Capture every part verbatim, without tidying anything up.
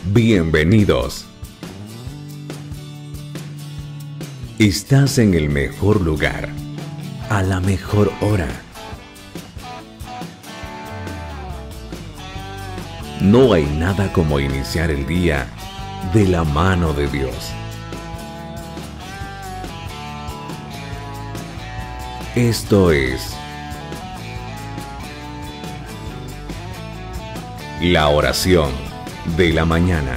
Bienvenidos. Estás en el mejor lugar, a la mejor hora. No hay nada como iniciar el día de la mano de Dios. Esto es la oración de la mañana.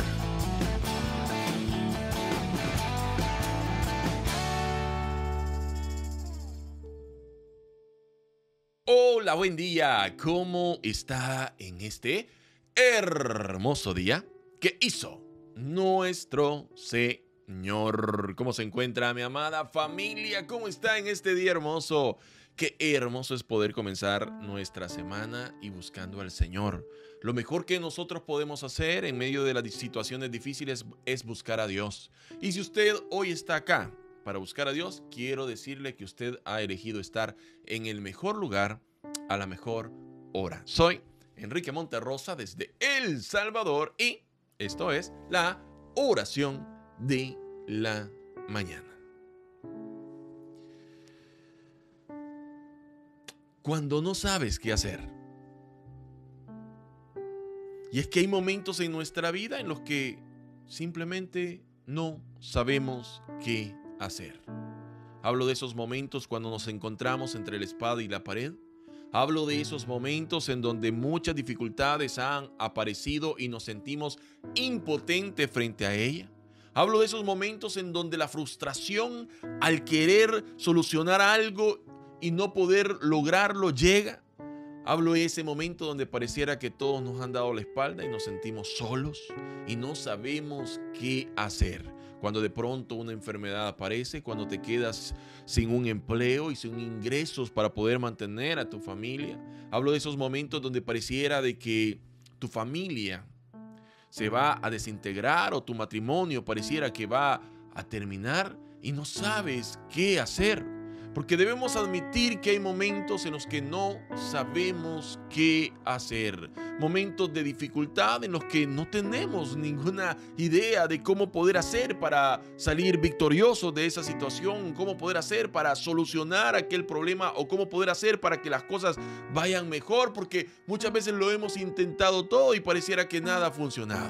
Hola, buen día. ¿Cómo está en este hermoso día que hizo nuestro Señor? ¿Cómo se encuentra mi amada familia? ¿Cómo está en este día hermoso? Qué hermoso es poder comenzar nuestra semana y buscando al Señor. Lo mejor que nosotros podemos hacer en medio de las situaciones difíciles es buscar a Dios. Y si usted hoy está acá para buscar a Dios, quiero decirle que usted ha elegido estar en el mejor lugar a la mejor hora. Soy Enrique Monterrosa desde El Salvador y esto es la oración de la mañana. Cuando no sabes qué hacer. Y es que hay momentos en nuestra vida en los que simplemente no sabemos qué hacer. Hablo de esos momentos cuando nos encontramos entre la espada y la pared. Hablo de esos momentos en donde muchas dificultades han aparecido y nos sentimos impotentes frente a ella. Hablo de esos momentos en donde la frustración al querer solucionar algo y no poder lograrlo llega. Hablo de ese momento donde pareciera que todos nos han dado la espalda y nos sentimos solos y no sabemos qué hacer. Cuando de pronto una enfermedad aparece, cuando te quedas sin un empleo y sin ingresos para poder mantener a tu familia. Hablo de esos momentos donde pareciera de que tu familia se va a desintegrar o tu matrimonio pareciera que va a terminar y no sabes qué hacer. Porque debemos admitir que hay momentos en los que no sabemos qué hacer. Momentos de dificultad en los que no tenemos ninguna idea de cómo poder hacer para salir victoriosos de esa situación. Cómo poder hacer para solucionar aquel problema o cómo poder hacer para que las cosas vayan mejor. Porque muchas veces lo hemos intentado todo y pareciera que nada ha funcionado.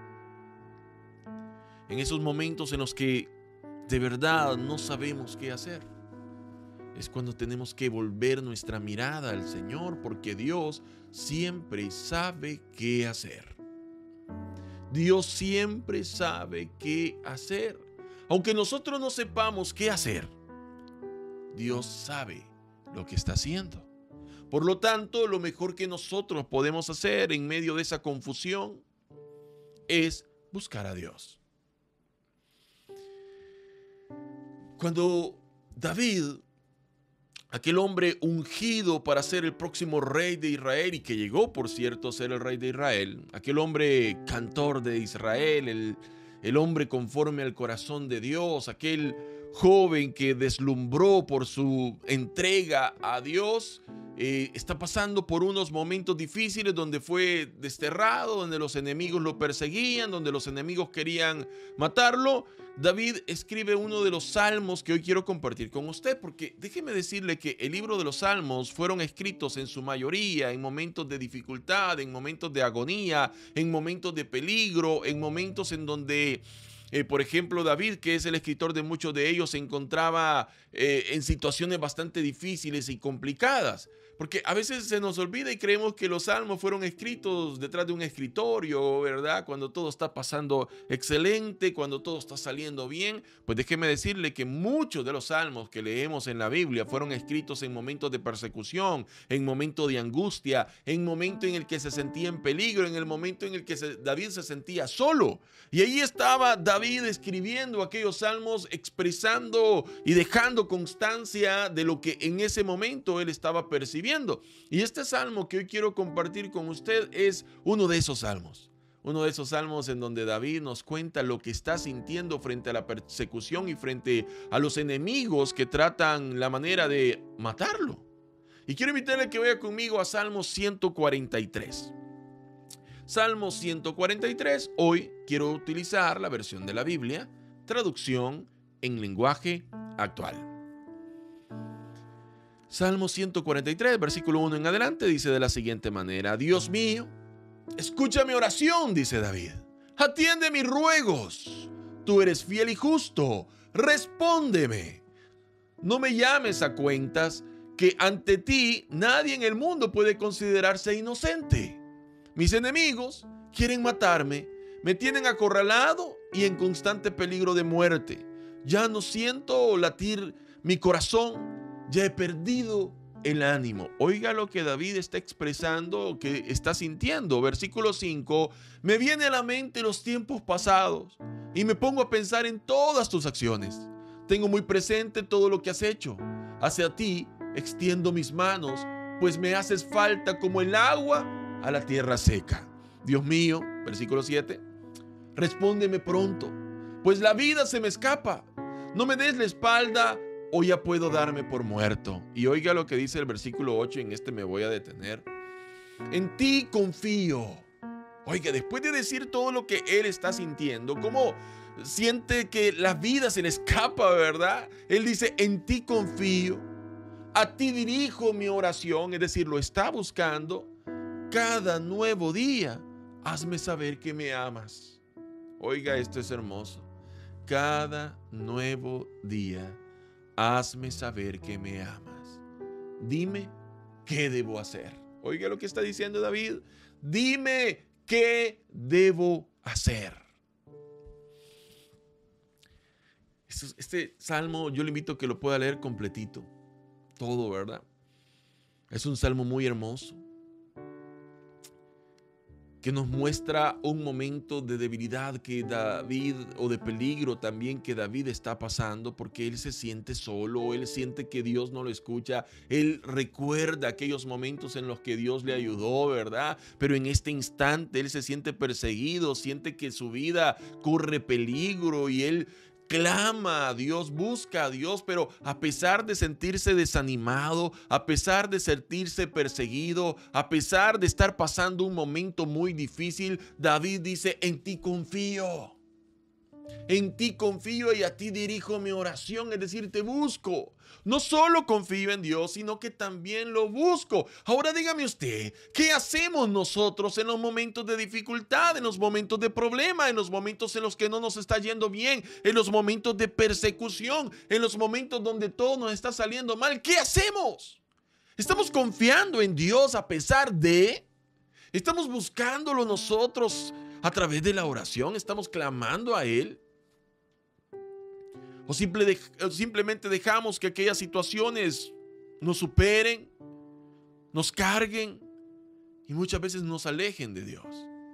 En esos momentos en los que de verdad no sabemos qué hacer. Es cuando tenemos que volver nuestra mirada al Señor, porque Dios siempre sabe qué hacer. Dios siempre sabe qué hacer. Aunque nosotros no sepamos qué hacer, Dios sabe lo que está haciendo. Por lo tanto, lo mejor que nosotros podemos hacer en medio de esa confusión es buscar a Dios. Cuando David, aquel hombre ungido para ser el próximo rey de Israel y que llegó, por cierto, a ser el rey de Israel, aquel hombre cantor de Israel, el, el hombre conforme al corazón de Dios, aquel joven que deslumbró por su entrega a Dios, eh, está pasando por unos momentos difíciles donde fue desterrado, donde los enemigos lo perseguían, donde los enemigos querían matarlo. David escribe uno de los salmos que hoy quiero compartir con usted, porque déjeme decirle que el libro de los salmos fueron escritos en su mayoría en momentos de dificultad, en momentos de agonía, en momentos de peligro, en momentos en donde Eh, por ejemplo, David, que es el escritor de muchos de ellos, se encontraba eh, en situaciones bastante difíciles y complicadas. Porque a veces se nos olvida y creemos que los salmos fueron escritos detrás de un escritorio, ¿verdad? Cuando todo está pasando excelente, cuando todo está saliendo bien. Pues déjeme decirle que muchos de los salmos que leemos en la Biblia fueron escritos en momentos de persecución, en momentos de angustia, en momento en el que se sentía en peligro, en el momento en el que se, David se sentía solo. Y ahí estaba David escribiendo aquellos salmos, expresando y dejando constancia de lo que en ese momento él estaba percibiendo. Y este salmo que hoy quiero compartir con usted es uno de esos salmos. Uno de esos salmos en donde David nos cuenta lo que está sintiendo frente a la persecución y frente a los enemigos que tratan la manera de matarlo. Y quiero invitarle a que vaya conmigo a Salmo ciento cuarenta y tres. Salmo ciento cuarenta y tres. Hoy quiero utilizar la versión de la Biblia, traducción en lenguaje actual. Salmo ciento cuarenta y tres, versículo uno en adelante, dice de la siguiente manera: Dios mío, escucha mi oración, dice David. Atiende mis ruegos. Tú eres fiel y justo. Respóndeme. No me llames a cuentas, que ante ti nadie en el mundo puede considerarse inocente. Mis enemigos quieren matarme, me tienen acorralado y en constante peligro de muerte. Ya no siento latir mi corazón, ya he perdido el ánimo. Oiga lo que David está expresando, que está sintiendo. Versículo cinco. Me viene a la mente los tiempos pasados y me pongo a pensar en todas tus acciones. Tengo muy presente todo lo que has hecho. Hacia ti extiendo mis manos, pues me haces falta como el agua a la tierra seca. Dios mío, versículo siete, respóndeme pronto, pues la vida se me escapa. No me des la espalda o ya puedo darme por muerto. Y oiga lo que dice el versículo ocho, en este me voy a detener. En ti confío. Oiga, después de decir todo lo que él está sintiendo, cómo siente que la vida se le escapa, ¿verdad? Él dice, en ti confío, a ti dirijo mi oración, es decir, lo está buscando. Cada nuevo día, hazme saber que me amas. Oiga, esto es hermoso. Cada nuevo día, hazme saber que me amas. Dime qué debo hacer. Oiga lo que está diciendo David. Dime qué debo hacer. Este, este salmo yo le invito a que lo pueda leer completito. Todo, ¿verdad? Es un salmo muy hermoso, que nos muestra un momento de debilidad que David, o de peligro también que David está pasando, porque él se siente solo, él siente que Dios no lo escucha, él recuerda aquellos momentos en los que Dios le ayudó, ¿verdad? Pero en este instante él se siente perseguido, siente que su vida corre peligro y él clama a Dios, busca a Dios, pero a pesar de sentirse desanimado, a pesar de sentirse perseguido, a pesar de estar pasando un momento muy difícil, David dice, en ti confío. En ti confío y a ti dirijo mi oración, es decir, te busco. No solo confío en Dios, sino que también lo busco. Ahora dígame usted, ¿qué hacemos nosotros en los momentos de dificultad, en los momentos de problema, en los momentos en los que no nos está yendo bien, en los momentos de persecución, en los momentos donde todo nos está saliendo mal? ¿Qué hacemos? ¿Estamos confiando en Dios a pesar de? ¿Estamos buscándolo nosotros a través de la oración? ¿Estamos clamando a Él? ¿O simple de, simplemente dejamos que aquellas situaciones nos superen, nos carguen y muchas veces nos alejen de Dios?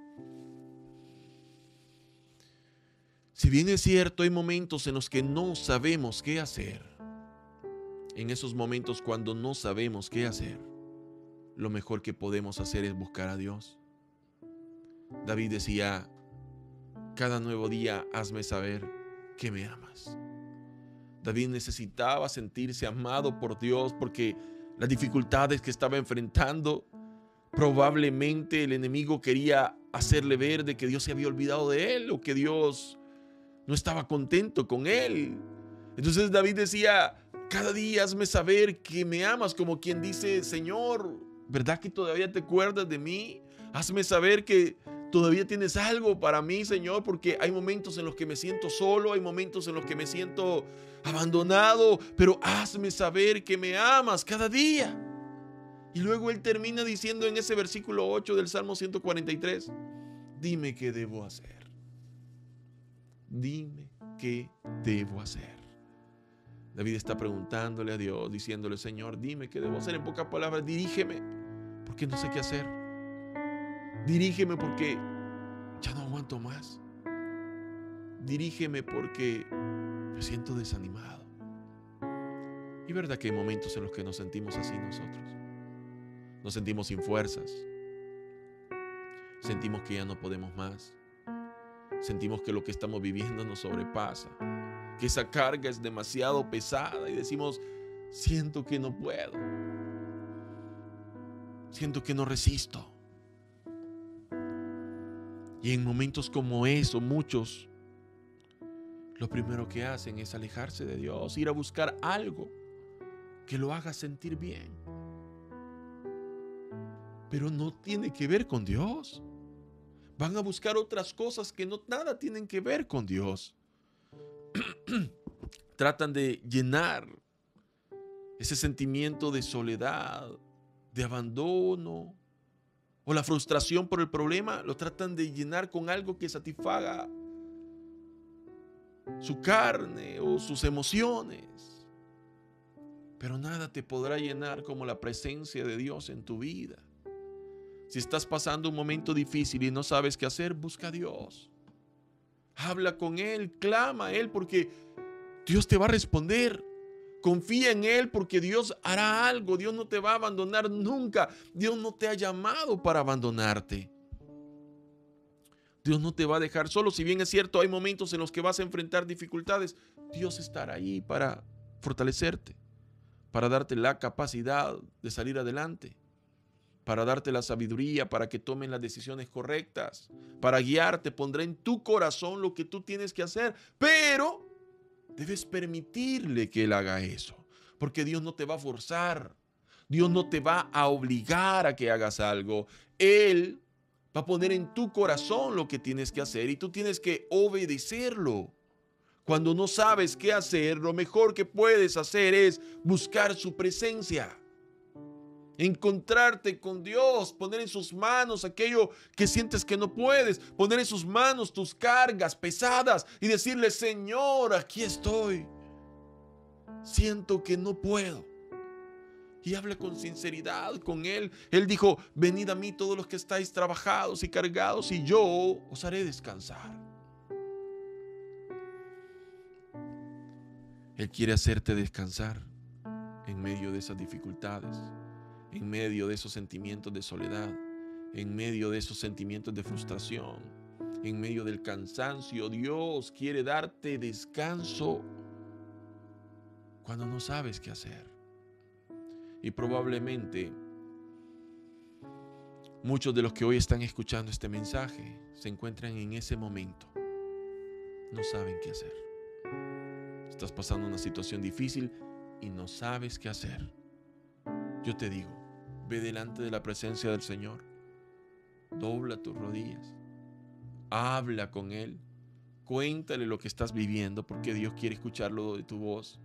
Si bien es cierto, hay momentos en los que no sabemos qué hacer. En esos momentos, cuando no sabemos qué hacer, lo mejor que podemos hacer es buscar a Dios. David decía, cada nuevo día hazme saber que me amas. David necesitaba sentirse amado por Dios, porque las dificultades que estaba enfrentando, probablemente el enemigo quería hacerle ver de que Dios se había olvidado de él, o que Dios no estaba contento con él. Entonces David decía, cada día hazme saber que me amas, como quien dice, Señor, ¿verdad que todavía te acuerdas de mí? Hazme saber que todavía tienes algo para mí, Señor, porque hay momentos en los que me siento solo, hay momentos en los que me siento abandonado, pero hazme saber que me amas cada día. Y luego él termina diciendo en ese versículo ocho del Salmo ciento cuarenta y tres, dime qué debo hacer. Dime qué debo hacer. David está preguntándole a Dios, diciéndole, Señor, dime qué debo hacer. En pocas palabras, dirígeme, porque no sé qué hacer. Dirígeme porque ya no aguanto más. Dirígeme porque me siento desanimado. Y verdad que hay momentos en los que nos sentimos así nosotros. Nos sentimos sin fuerzas. Sentimos que ya no podemos más. Sentimos que lo que estamos viviendo nos sobrepasa. Que esa carga es demasiado pesada y decimos, siento que no puedo. Siento que no resisto. Y en momentos como eso, muchos lo primero que hacen es alejarse de Dios, ir a buscar algo que lo haga sentir bien. Pero no tiene que ver con Dios. Van a buscar otras cosas que no nada tienen que ver con Dios. Tratan de llenar ese sentimiento de soledad, de abandono o la frustración por el problema. Lo tratan de llenar con algo que satisfaga su carne o sus emociones. Pero nada te podrá llenar como la presencia de Dios en tu vida. Si estás pasando un momento difícil y no sabes qué hacer, busca a Dios. Habla con Él, clama a Él porque Dios te va a responder. Confía en Él porque Dios hará algo. Dios no te va a abandonar nunca. Dios no te ha llamado para abandonarte. Dios no te va a dejar solo. Si bien es cierto, hay momentos en los que vas a enfrentar dificultades, Dios estará ahí para fortalecerte, para darte la capacidad de salir adelante, para darte la sabiduría para que tomen las decisiones correctas, para guiarte. Pondrá en tu corazón lo que tú tienes que hacer, pero debes permitirle que Él haga eso, porque Dios no te va a forzar, Dios no te va a obligar a que hagas algo. Él va a poner en tu corazón lo que tienes que hacer y tú tienes que obedecerlo. Cuando no sabes qué hacer, lo mejor que puedes hacer es buscar su presencia. Encontrarte con Dios, poner en sus manos aquello que sientes que no puedes, poner en sus manos tus cargas pesadas y decirle: Señor, aquí estoy, siento que no puedo. Y habla con sinceridad con Él. Él dijo: venid a mí todos los que estáis trabajados y cargados y yo os haré descansar. Él quiere hacerte descansar en medio de esas dificultades, en medio de esos sentimientos de soledad, en medio de esos sentimientos de frustración, en medio del cansancio. Dios quiere darte descanso cuando no sabes qué hacer. Y probablemente muchos de los que hoy están escuchando este mensaje se encuentran en ese momento. No saben qué hacer. Estás pasando una situación difícil y no sabes qué hacer. Yo te digo, ve delante de la presencia del Señor, dobla tus rodillas, habla con Él, cuéntale lo que estás viviendo, porque Dios quiere escucharlo de tu voz.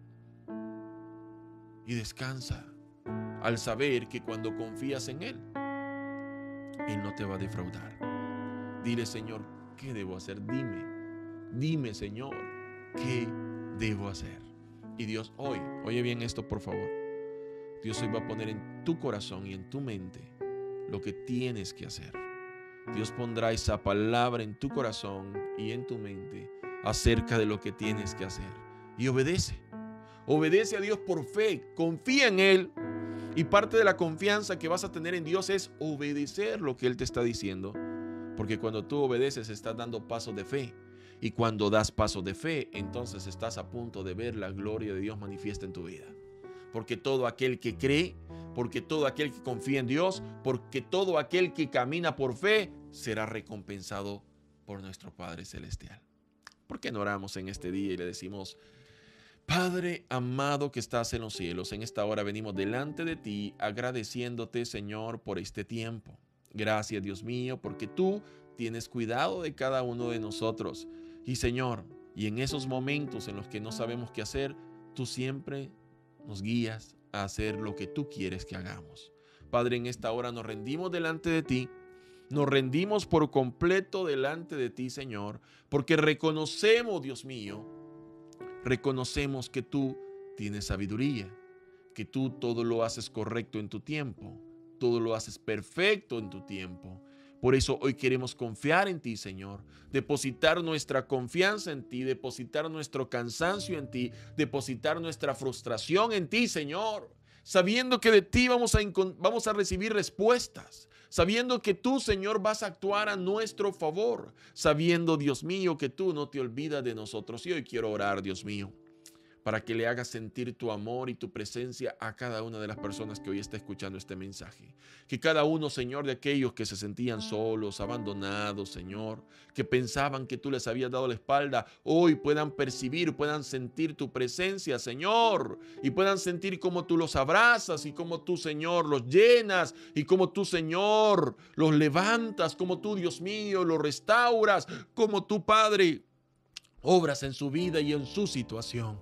Y descansa al saber que cuando confías en Él, Él no te va a defraudar. Dile: Señor, ¿qué debo hacer? Dime, dime, Señor, ¿qué debo hacer? Y Dios hoy, oye bien esto por favor, Dios hoy va a poner en tu corazón y en tu mente lo que tienes que hacer. Dios pondrá esa palabra en tu corazón y en tu mente acerca de lo que tienes que hacer. Y obedece. Obedece a Dios por fe. Confía en Él. Y parte de la confianza que vas a tener en Dios es obedecer lo que Él te está diciendo. Porque cuando tú obedeces, estás dando pasos de fe. Y cuando das pasos de fe, entonces estás a punto de ver la gloria de Dios manifiesta en tu vida. Porque todo aquel que cree, porque todo aquel que confía en Dios, porque todo aquel que camina por fe, será recompensado por nuestro Padre Celestial. ¿Por qué no oramos en este día y le decimos: Padre amado que estás en los cielos, en esta hora venimos delante de ti agradeciéndote, Señor, por este tiempo. Gracias, Dios mío, porque tú tienes cuidado de cada uno de nosotros. Y Señor, y en esos momentos en los que no sabemos qué hacer, tú siempre nos guías a hacer lo que tú quieres que hagamos. Padre, en esta hora nos rendimos delante de ti. Nos rendimos por completo delante de ti, Señor, porque reconocemos, Dios mío, reconocemos que tú tienes sabiduría, que tú todo lo haces correcto en tu tiempo, todo lo haces perfecto en tu tiempo. Por eso hoy queremos confiar en ti, Señor, depositar nuestra confianza en ti, depositar nuestro cansancio en ti, depositar nuestra frustración en ti, Señor, sabiendo que de ti vamos a, vamos a recibir respuestas, sabiendo que tú, Señor, vas a actuar a nuestro favor, sabiendo, Dios mío, que tú no te olvidas de nosotros. Y hoy quiero orar, Dios mío, para que le hagas sentir tu amor y tu presencia a cada una de las personas que hoy está escuchando este mensaje. Que cada uno, Señor, de aquellos que se sentían solos, abandonados, Señor, que pensaban que tú les habías dado la espalda, hoy puedan percibir, puedan sentir tu presencia, Señor, y puedan sentir cómo tú los abrazas y cómo tú, Señor, los llenas y cómo tú, Señor, los levantas, cómo tú, Dios mío, los restauras, cómo tú, Padre, obras en su vida y en su situación.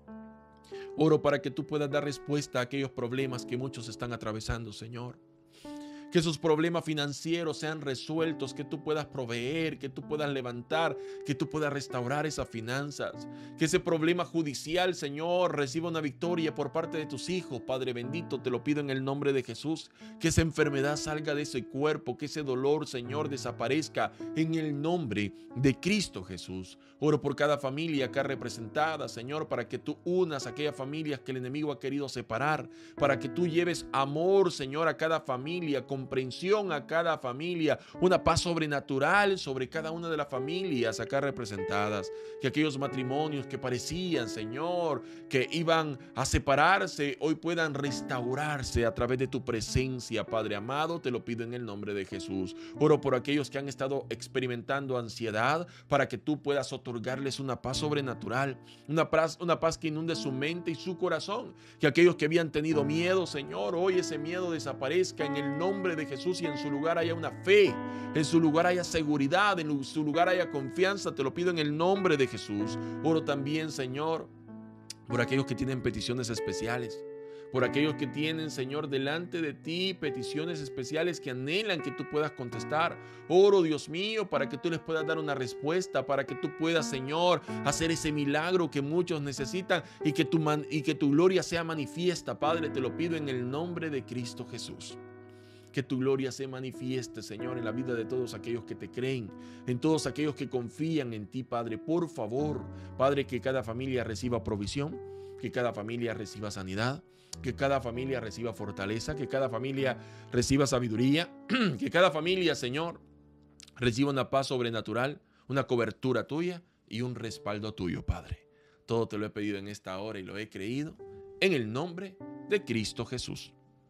Oro para que tú puedas dar respuesta a aquellos problemas que muchos están atravesando, Señor. Que esos problemas financieros sean resueltos, que tú puedas proveer, que tú puedas levantar, que tú puedas restaurar esas finanzas. Que ese problema judicial, Señor, reciba una victoria por parte de tus hijos. Padre bendito, te lo pido en el nombre de Jesús. Que esa enfermedad salga de ese cuerpo, que ese dolor, Señor, desaparezca en el nombre de Cristo Jesús. Oro por cada familia acá representada, Señor, para que tú unas a aquellas familias que el enemigo ha querido separar, para que tú lleves amor, Señor, a cada familia, comprensión a cada familia, una paz sobrenatural sobre cada una de las familias acá representadas. Que aquellos matrimonios que parecían, Señor, que iban a separarse, hoy puedan restaurarse a través de tu presencia, Padre amado, te lo pido en el nombre de Jesús. Oro por aquellos que han estado experimentando ansiedad, para que tú puedas otorgarles una paz sobrenatural, una paz, una paz que inunde su mente y su corazón. Que aquellos que habían tenido miedo, Señor, hoy ese miedo desaparezca en el nombre de Jesús, y en su lugar haya una fe, en su lugar haya seguridad, en su lugar haya confianza. Te lo pido en el nombre de Jesús. Oro también, Señor, por aquellos que tienen peticiones especiales, por aquellos que tienen, Señor, delante de ti peticiones especiales que anhelan que tú puedas contestar. Oro, Dios mío, para que tú les puedas dar una respuesta, para que tú puedas, Señor, hacer ese milagro que muchos necesitan, y que tu, man, y que tu gloria sea manifiesta. Padre, te lo pido en el nombre de Cristo Jesús. Que tu gloria se manifieste, Señor, en la vida de todos aquellos que te creen, en todos aquellos que confían en ti, Padre. Por favor, Padre, que cada familia reciba provisión, que cada familia reciba sanidad, que cada familia reciba fortaleza, que cada familia reciba sabiduría, que cada familia, Señor, reciba una paz sobrenatural, una cobertura tuya y un respaldo tuyo, Padre. Todo te lo he pedido en esta hora y lo he creído en el nombre de Cristo Jesús.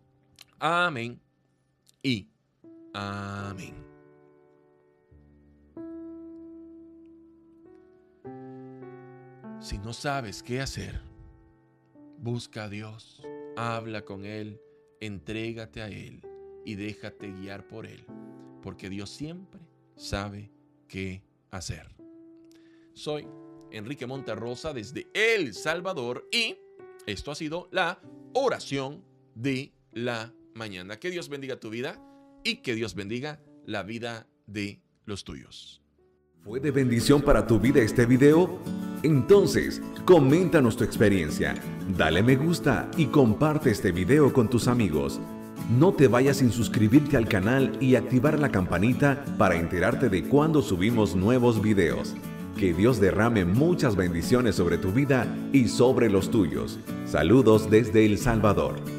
Amén y amén. Si no sabes qué hacer, busca a Dios, habla con Él, entrégate a Él y déjate guiar por Él, porque Dios siempre sabe qué hacer. Soy Enrique Monterrosa desde El Salvador y esto ha sido la oración de la mañana. Que Dios bendiga tu vida y que Dios bendiga la vida de los tuyos. ¿Fue de bendición para tu vida este video? Entonces, coméntanos tu experiencia, dale me gusta y comparte este video con tus amigos. No te vayas sin suscribirte al canal y activar la campanita para enterarte de cuando subimos nuevos videos. Que Dios derrame muchas bendiciones sobre tu vida y sobre los tuyos. Saludos desde El Salvador.